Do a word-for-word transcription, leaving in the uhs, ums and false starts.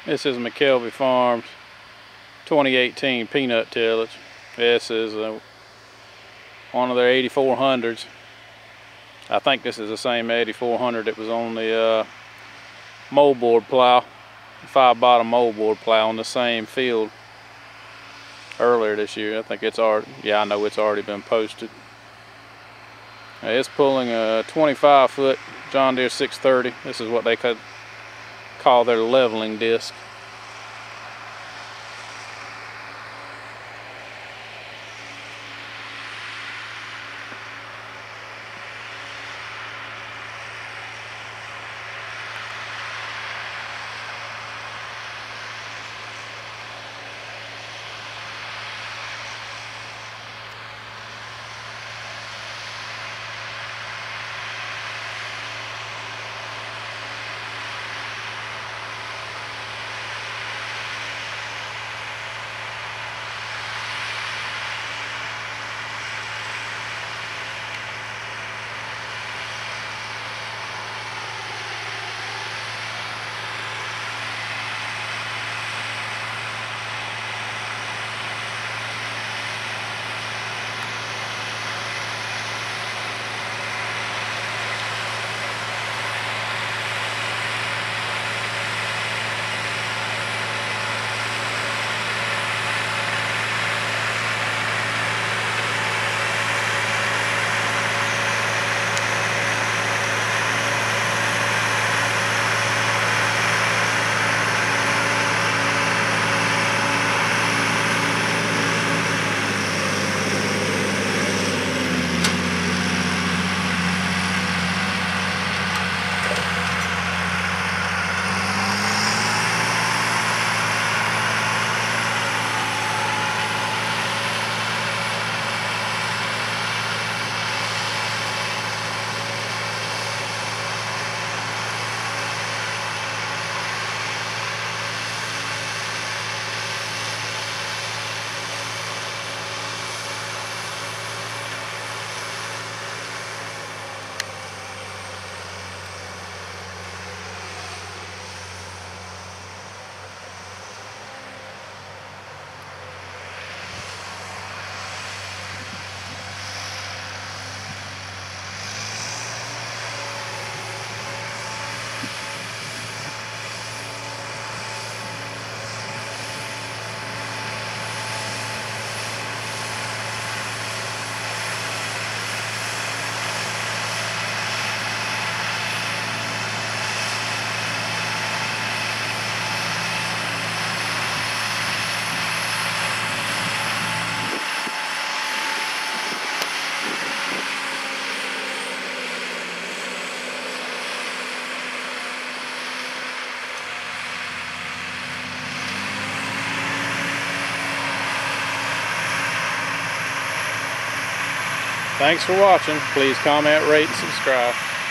This is McElvy Farms twenty eighteen peanut tillage. This is a, one of their eighty-four hundreds. I think this is the same eighty-four hundred that was on the uh, moldboard plow, five bottom moldboard plow on the same field earlier this year. I think it's already, yeah, I know it's already been posted. Uh, it's pulling a twenty-five foot John Deere six thirty. This is what they could call their leveling disc. Thanks for watching. Please comment, rate, and subscribe.